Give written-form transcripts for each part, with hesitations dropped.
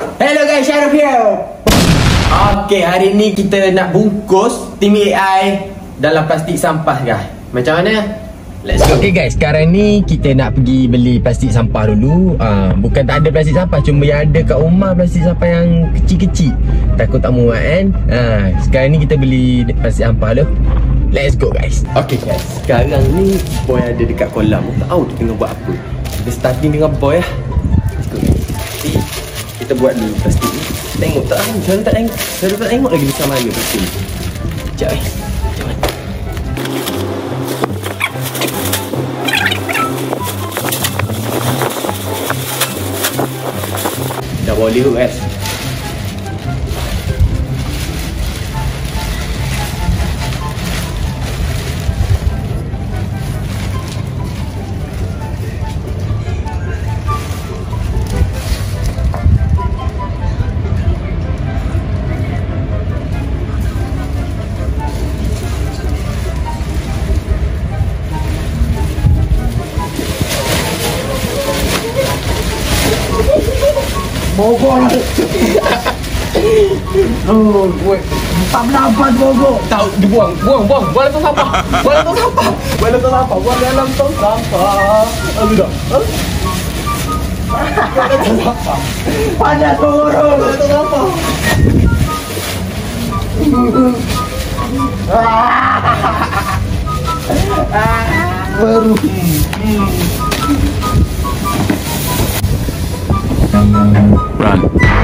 Hello guys, Syarif here. Okay, hari ni kita nak bungkus tim AI dalam plastik sampah guys. Macam mana? Let's go. Okay guys, sekarang ni kita nak pergi beli plastik sampah dulu. Bukan tak ada plastik sampah, cuma yang ada kat rumah plastik sampah yang kecil-kecil. Takut tak muat kan? Sekarang ni kita beli plastik sampah tu. Let's go guys. Okay guys, sekarang ni boy ada dekat kolam. Tak tahu dia tengah buat apa. Kita starting dengan boy lah. Let's go guys. Kita buat dulu plastik ni. Tengok tak? Saya tak tengok. Saya tak tengok lagi macam mana plastik ni. Sekejap guys. Macam mana? Dah boleh tu guys. Bogor. Oh, gue 14 Bogor. Tahu dibuang, buang dalam tong sampah. Buang dalam tong sampah. Buang dalam tong sampah. Aduh dah. Panas Bogor. Dalam tong sampah. Baru. Run.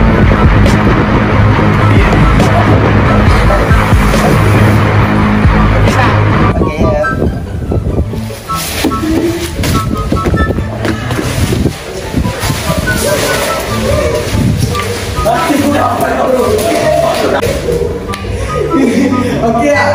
Okay lah.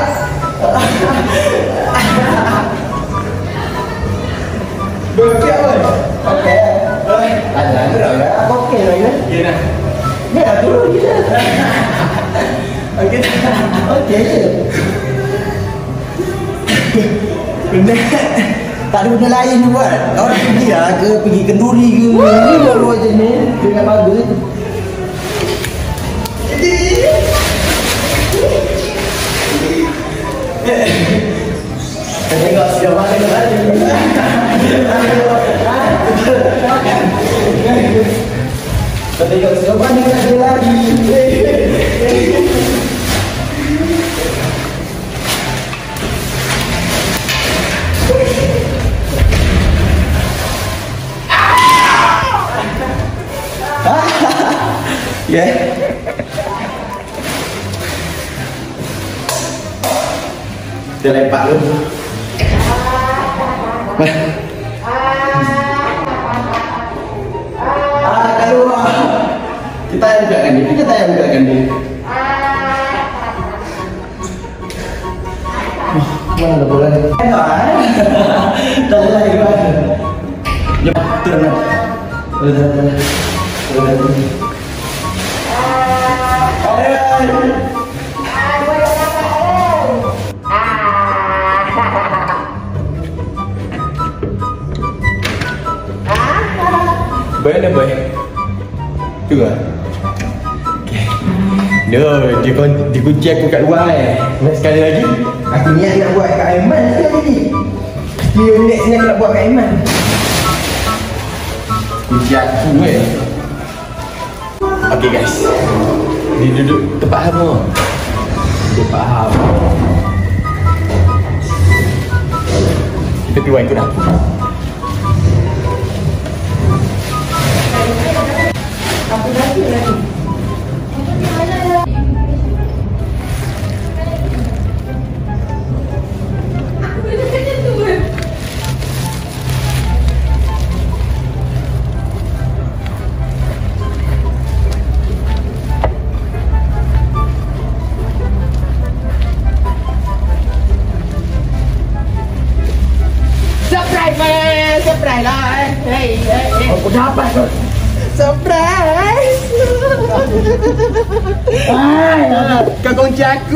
Bersiap kan? Okay. Ada lah. Okey lah ya. Ya dah. Ya dulu kita. Okey. Okey. Benda tak ada benda lain buat. Orang pergi lah ke pergi kenduri ke. Ni baru aja ni dengan bagus. Tengok siapa yang ada. Tengok siapa yang ada lagi. Ya. Dia lepak lu. Keluar. Kita yang bukakan dia. Mana ada bola? Tak ada lagi kan? Ya, turun. Boleh boy. Tu ah. Okey. Dia kunci aku kat luar Nak sekali lagi. Aku niat nak buat kat Aiman sekali lagi. Dia next ni aku nak buat kat Aiman. Kunci aku Okey guys. Dia duduk tempat hama. Dia faham. Kita pergi ikut aku. Apa lagi? Surprise lah. Hey. Aku dapat tu. Surprise. Kau kunci aku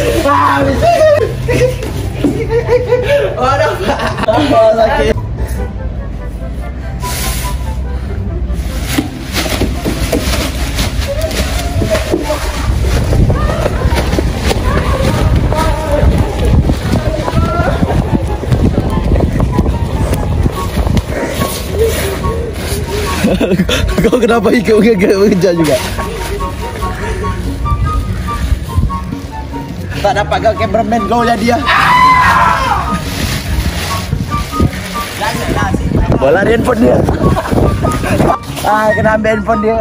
Oh, dapat. Sakit. Kau kenapa ikut mengejar juga? Tak dapat kau cameraman kau jadi ya. Bola handphone dia. Kena ambil handphone dia.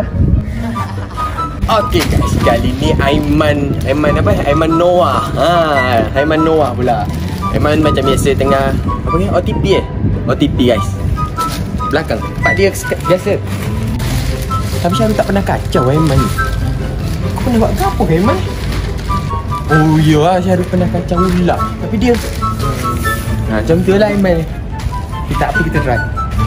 Okay guys, kali ni Aiman apa? Aiman Noah. Aiman Noah pula. Aiman macam biasa tengah apa ni? OTP OTP guys. Belakang. Pak dia biasa. Tapi Syarul tak pernah kacau Aiman ni. Kau pernah buat apa Aiman? Oh ya, Syarul pernah kacau pula. Tapi dia macam tu lah Aiman. Kita apa kita try.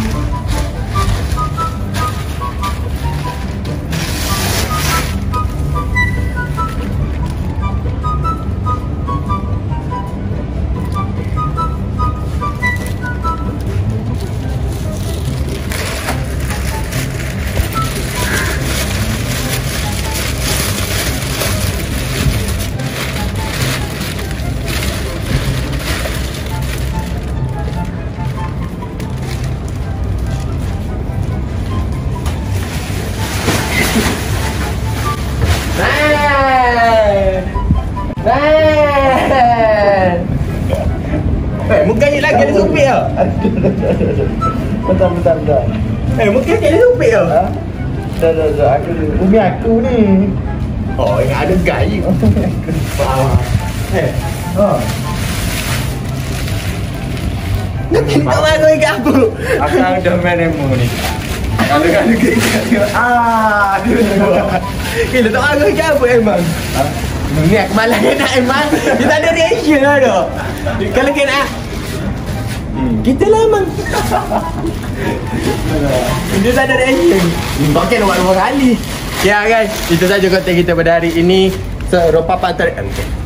Mukanya lagi ada supik tau. Bentar. Mukanya lagi ada supik tau. Dah. Umi aku ni. Oh, yang ada gaya. Nanti tak mahu ikat aku. Akang dah main demo ni. Kalau Gila tak mahu ikat apa Aiman. Ni aku malas nak Aiman. Dia tak ada reaction lah tu. Kalau kena kita lah Aiman. Dia tak ada reaction. Bahkan nak buat 2 kali. Ya guys, itu saja konten kita pada hari ini. So, ropa pantai.